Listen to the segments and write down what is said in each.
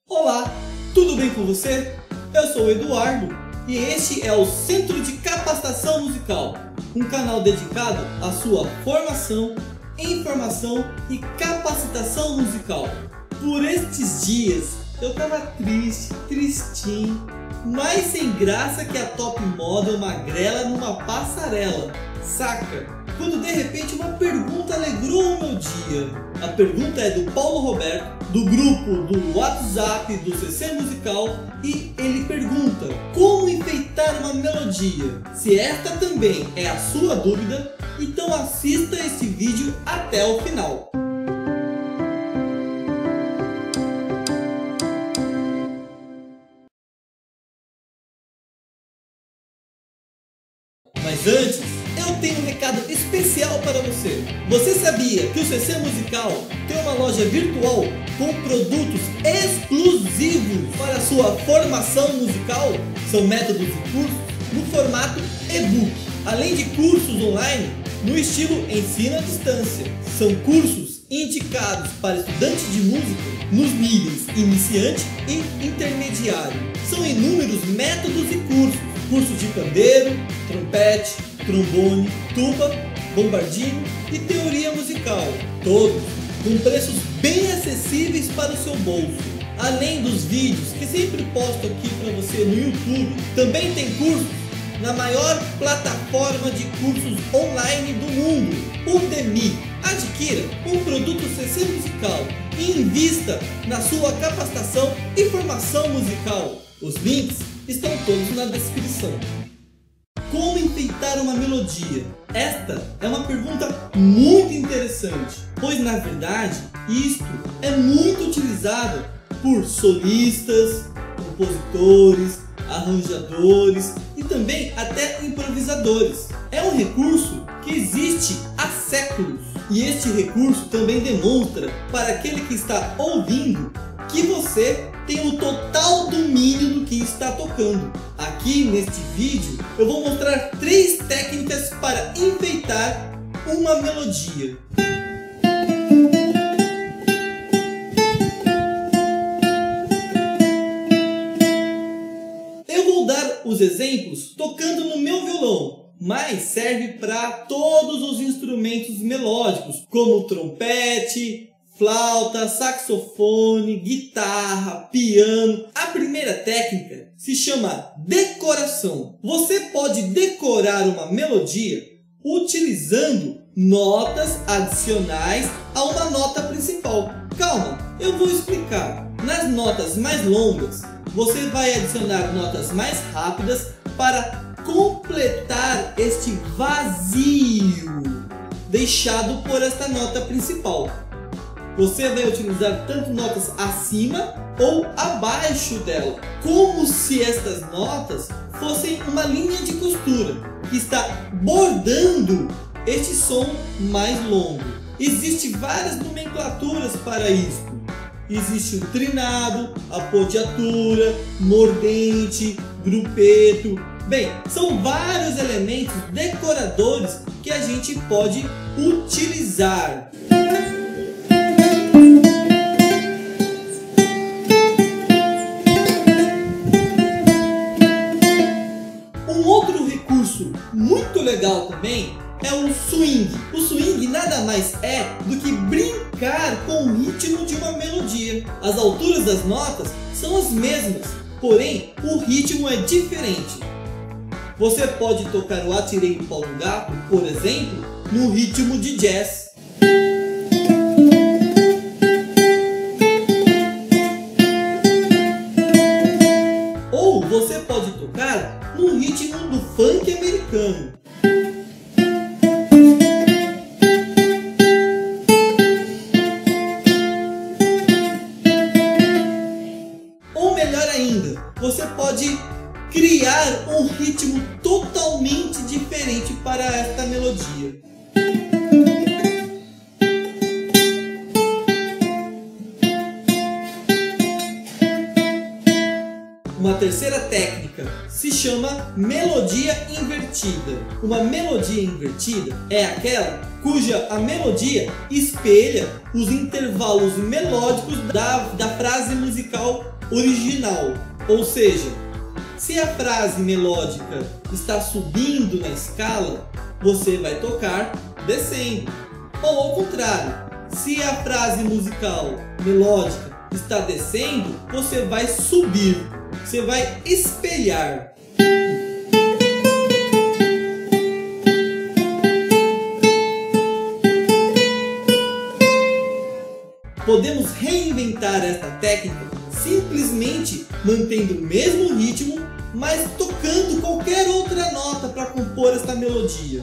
Olá, tudo bem com você? Eu sou o Eduardo e este é o Centro de Capacitação Musical, um canal dedicado à sua formação, informação e capacitação musical. Por estes dias eu tava tristinho, mais sem graça que a top model magrela numa passarela, saca? Quando de repente uma pergunta alegrou o meu dia. A pergunta é do Paulo Roberto, do grupo do WhatsApp do CC Musical, e ele pergunta: como enfeitar uma melodia? Se esta também é a sua dúvida, então assista esse vídeo até o final. Mas antes, eu tenho um recado especial para você. Você sabia que o CC Musical tem uma loja virtual com produtos exclusivos para a sua formação musical? São métodos e cursos no formato e-book, além de cursos online no estilo ensino à distância. São cursos indicados para estudantes de música nos níveis iniciante e intermediário. São inúmeros métodos e cursos. Curso de pandeiro, trompete, trombone, tuba, bombardino e teoria musical. Todos com preços bem acessíveis para o seu bolso. Além dos vídeos que sempre posto aqui para você no YouTube, também tem cursos na maior plataforma de cursos online do mundo, Udemy. Adquira um produto CC Musical e invista na sua capacitação e formação musical. Os links estão todos na descrição. Como enfeitar uma melodia? Esta é uma pergunta muito interessante, pois na verdade isto é muito utilizado por solistas, compositores, arranjadores e também até improvisadores. É um recurso que existe há séculos e este recurso também demonstra para aquele que está ouvindo que você tem o total domínio do que está tocando. Aqui neste vídeo eu vou mostrar 3 técnicas para enfeitar uma melodia. Eu vou dar os exemplos tocando no meu violão, mas serve para todos os instrumentos melódicos, como trompete, flauta, saxofone, guitarra, piano. A primeira técnica se chama decoração. Você pode decorar uma melodia utilizando notas adicionais a uma nota principal. Calma, eu vou explicar. Nas notas mais longas, você vai adicionar notas mais rápidas para completar este vazio deixado por esta nota principal. Você vai utilizar tanto notas acima ou abaixo dela, como se estas notas fossem uma linha de costura que está bordando este som mais longo. Existem várias nomenclaturas para isso. Existe o trinado, appoggiatura, mordente, gruppeto. Bem, são vários elementos decoradores que a gente pode utilizar. Muito legal também é o swing. O swing nada mais é do que brincar com o ritmo de uma melodia. As alturas das notas são as mesmas, porém o ritmo é diferente. Você pode tocar o Atirei o Pau no Gato, por exemplo, no ritmo de jazz. Ou você pode tocar no ritmo do funk americano. Ou melhor ainda, você pode criar um ritmo totalmente diferente para esta melodia. Uma terceira técnica se chama melodia invertida. Uma melodia invertida é aquela cuja a melodia espelha os intervalos melódicos da frase musical original. Ou seja, se a frase melódica está subindo na escala, você vai tocar descendo. Ou ao contrário, se a frase musical melódica está descendo, você vai subir, você vai espelhar. Podemos reinventar esta técnica simplesmente mantendo o mesmo ritmo, mas tocando qualquer outra nota para compor esta melodia.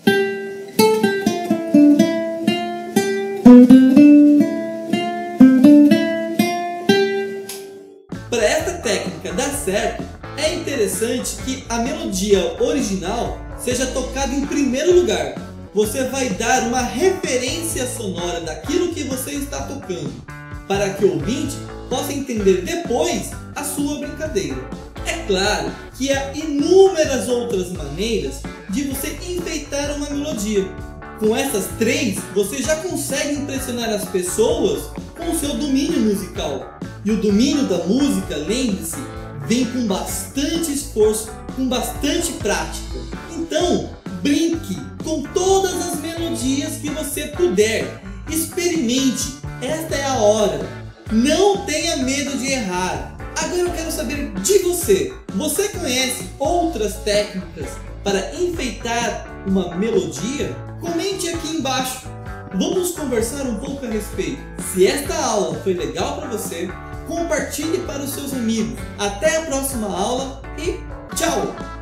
Para esta técnica dar certo, é interessante que a melodia original seja tocada em primeiro lugar. Você vai dar uma referência sonora daquilo que você está tocando, para que o ouvinte possa entender depois a sua brincadeira. É claro que há inúmeras outras maneiras de você enfeitar uma melodia. Com essas três, você já consegue impressionar as pessoas com o seu domínio musical. E o domínio da música, lembre-se, vem com bastante esforço, com bastante prática. Então, brinque com todas as melodias que você puder. Experimente, esta é a hora. Não tenha medo de errar. Agora eu quero saber de você. Você conhece outras técnicas para enfeitar uma melodia? Comente aqui embaixo. Vamos conversar um pouco a respeito. Se esta aula foi legal para você, compartilhe para os seus amigos. Até a próxima aula e tchau!